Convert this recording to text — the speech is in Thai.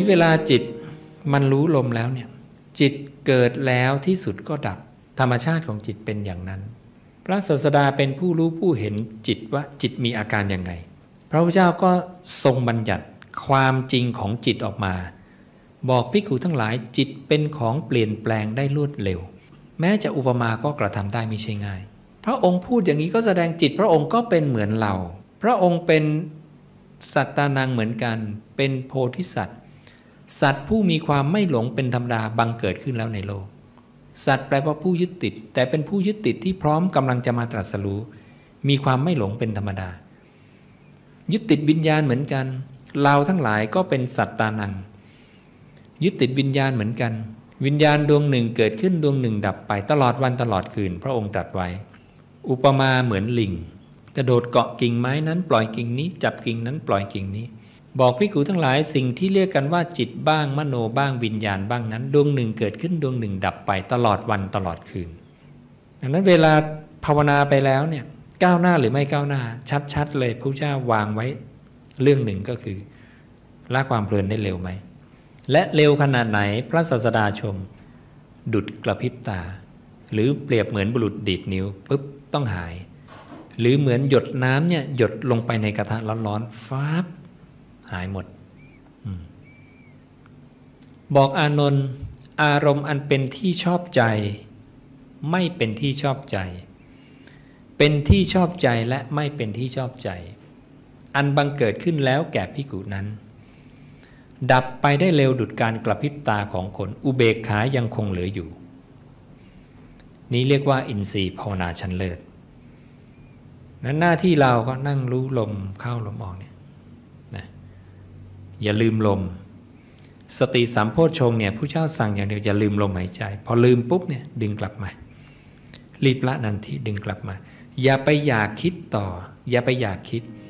นี้เวลาจิตมันรู้ลมแล้วเนี่ยจิตเกิดแล้วที่สุดก็ดับธรรมชาติของจิตเป็นอย่างนั้นพระศาสดาเป็นผู้รู้ผู้เห็นจิตว่าจิตมีอาการยังไงพระพุทธเจ้าก็ทรงบัญญัติความจริงของจิตออกมาบอกภิกษุทั้งหลายจิตเป็นของเปลี่ยนแปลงได้รวดเร็วแม้จะอุปมาก็กระทำได้ไม่ใช่ง่ายพระองค์พูดอย่างนี้ก็แสดงจิตพระองค์ก็เป็นเหมือนเราพระองค์เป็นสัตตานังเหมือนกันเป็นโพธิสัตว์สัตว์ผู้มีความไม่หลงเป็นธรรมดาบังเกิดขึ้นแล้วในโลกสัตว์แปลว่าผู้ยึดติดแต่เป็นผู้ยึดติดที่พร้อมกำลังจะมาตรัสรู้มีความไม่หลงเป็นธรรมดายึดติดวิญญาณเหมือนกันเราทั้งหลายก็เป็นสัตตานังยึดติดวิญญาณเหมือนกันวิญญาณดวงหนึ่งเกิดขึ้นดวงหนึ่งดับไปตลอดวันตลอดคืนพระองค์ตรัสไว้อุปมาเหมือนลิงกระโดดเกาะกิ่งไม้นั้นปล่อยกิ่งนี้จับกิ่งนั้นปล่อยกิ่งนี้บอกภิกษุทั้งหลายสิ่งที่เรียกกันว่าจิตบ้างมโนบ้างวิญญาณบ้างนั้นดวงหนึ่งเกิดขึ้นดวงหนึ่งดับไปตลอดวันตลอดคืนดังนั้นเวลาภาวนาไปแล้วเนี่ยก้าวหน้าหรือไม่ก้าวหน้าชัดๆเลยพระเจ้าวางไว้เรื่องหนึ่งก็คือละความเพลินได้เร็วไหมและเร็วขนาดไหนพระศาสดาชมดุจกระพริบตาหรือเปรียบเหมือนบุรุษดีดนิ้วปุ๊บต้องหายหรือเหมือนหยดน้ำเนี่ยหยดลงไปในกระทะร้อนๆฟ้าบหายหมดบอกอานนท์อารมณ์อันเป็นที่ชอบใจไม่เป็นที่ชอบใจเป็นที่ชอบใจและไม่เป็นที่ชอบใจอันบังเกิดขึ้นแล้วแก่ภิกษุนั้นดับไปได้เร็วดุจการกระพริบตาของคนอุเบกขายังคงเหลืออยู่นี้เรียกว่าอินทรีย์ภาวนาชั้นเลิศนั้นหน้าที่เราก็นั่งรู้ลมเข้าลมออกเนี่ยนะอย่าลืมลมสติสัมโพชฌงค์เนี่ยผู้เจ้าสั่งอย่างเดียวอย่าลืมลมหายใจพอลืมปุ๊บเนี่ยดึงกลับมารีบละนันทีดึงกลับมาอย่าไปอยากคิดต่ออย่าไปอยากคิด